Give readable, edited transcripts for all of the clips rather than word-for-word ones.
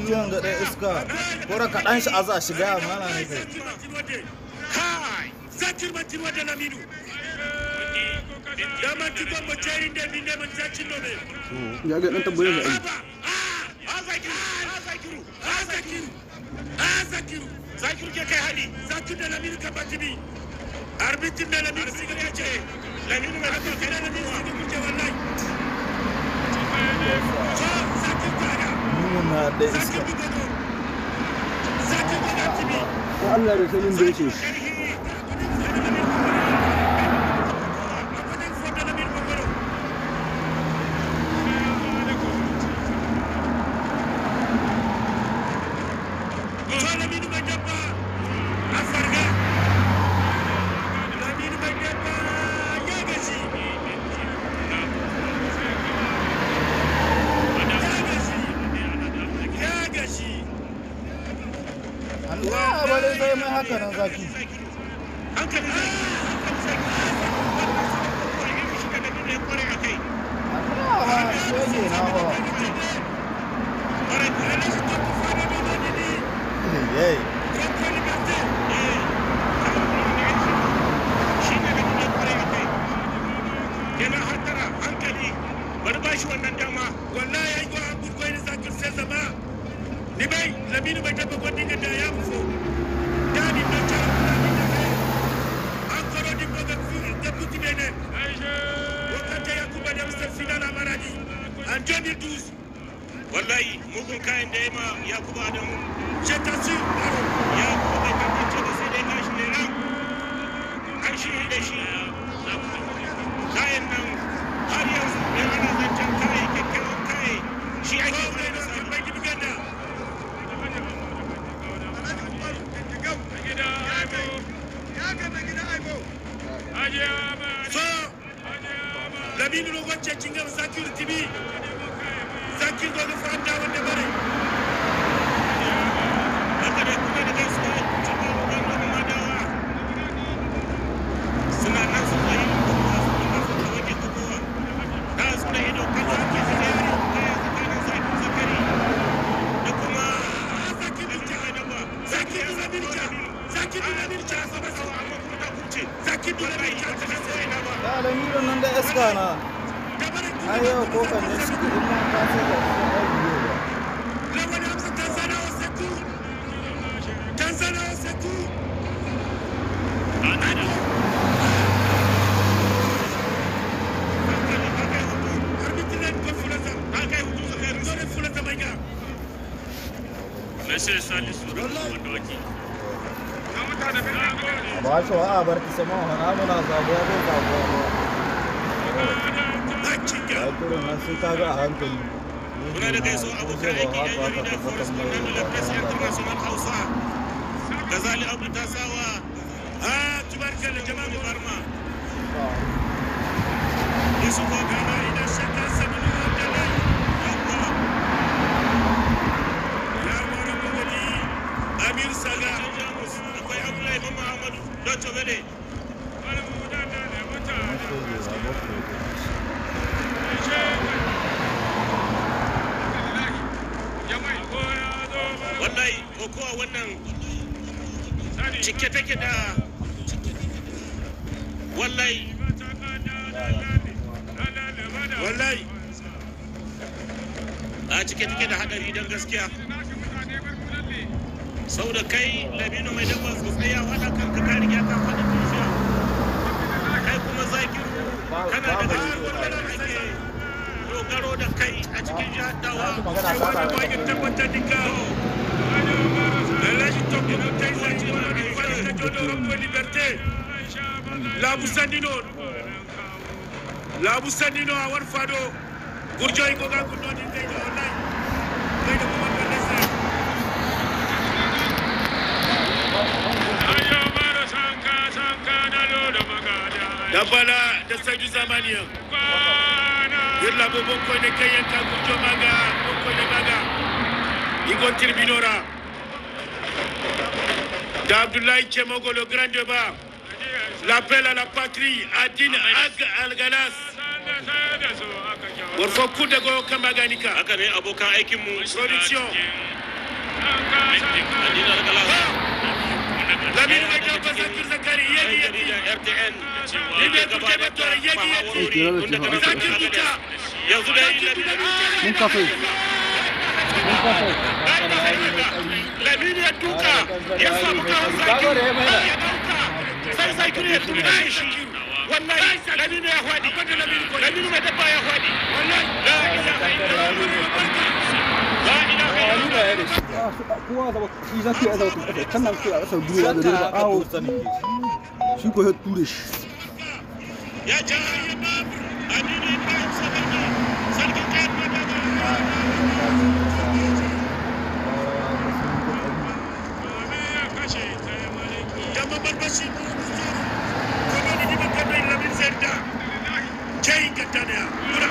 shi wanga ɗaya iska kora kaɗan shi a za shiga mana ne kai zakir matin wa da laminu da man tikon mu cerin da bin da man zacin nobe ya ga dan tabbayar da ai zakiru ke kai hali zakir da laminu ka batibi arbitin da laminu siga kace laminu mai haka kai da laminu siga kuce wallahi zakir kada nuna ɗaya iska zakir da batibi ko Allah da sanin da yake haka nan zaki hankali bari ba shi wannan dama wallahi yayi ko an gurgo ne zakir sai zama ni bai lamini bai tabba ko dinga da ya fufo dani da ta an koro di ko da kuti bene wakati ya kuba da mr final amaradi an 2012 wallahi mugun kayan da yema ya kuba da mu cetasi ya kuba bai tabbace da sai dai gashi ne ran an shi da shi kayan nan har yanzu ne ana zancen kaye kyakkyawan kaye shi ake zai da samun bai gibi ganda so labinu no wacce cingam zakir tibi zakir go ga fanda wanda bare haka da kuma da gasu da cikin wannan madawa suna nan su zai lamiro nan da iska na ayo ko kan ne su in ma ka sai da su ai biyo ba lawan amsa tanzania wasetu anani arbitre ko fulata akai hudu zakar dole fulata baiga Messi Salisu wanda waki ba shi wa a bar ki sama hana muna zabuwa ko zabuwa ba kurin nan sai ka ga a hankali muna da gaiso abokan aiki yan jarida correspondent de la presse international Hausa Gazali Abdu Tasawa tubarkalla jama'a barma Yusuf Ogana ina shakka sabulu Abdullahi ya mara mugadi Amir Saga akwai Abdullahi Muhammadu Dr. Bele wallahi kokowa wannan cike take da wallahi a cike take da hadari don gaskiya sau da kai labino mai dabba su tsaya wadda kanka ka riga ka faɗi tushe kai kuma zakiru kana da gaskiyar wanda ake dogaro da kai a cikin jihar dawa cewa da bayan tabbatar da kawo rashin tokin mutai zaki wani kwanan ta jodo rambo liberté labu sandino a wani fado gurjoyi ko ga kundo din kai da wallahi kai da kuma wanda sai ayo mara sanka na lodo magada dabala da sai zamaniya yalla bobon ko ne kai yanka gurjo maga ko ne maga igon tirbinora d'Abdoulaye Tchemogo, le grand débat, l'appel à la patrie, Adine Ag Al-Galas. Warfo Kudago Kamaganika. Production. Lamine mai dabba Zakir Zakari yegi RTN ne gaba da yegi Zakir duka yanzu da mun kafe Lamine ya duka ya samu kawo Zakir sai Zakir ya duka shi wallahi Lamine ya hwadi Lamine mai dabba ya hwadi wallahi la ilaha illallah kowa zaba shi zaki ya zaba kan nan sai a rasa duniya da ruwa awo shi ko ya ture shi ya jaya babu Aminu Ibrahim Sabani sarki kai mata jama barbashi kuma ni diba kadai Lamine Zerda jayin katana kuna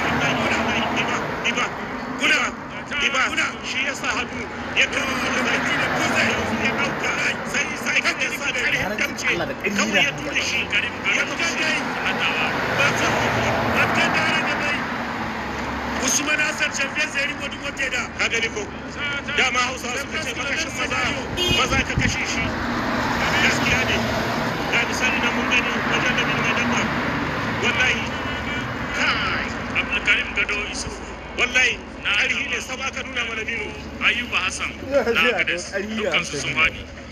Iba shi ya sa hannu ya kama zaki da kuza ya dauka sai kan ya sa kare damce kawai ya tura shi ya kuma dai ba ta dare da bai Usman Hassan Champion zai riko duk wata da ka gani ko dama Hausa suka ce makashin maza ka kashe shi gaskiya ne ga misali na mun gani wajen da bin madamba wallahi kai Abdulkarim Gado Yusuf wallahi na arihi ne saba ka nuna mana biro Ayuba Hassan na Gades dukkan su sun hadi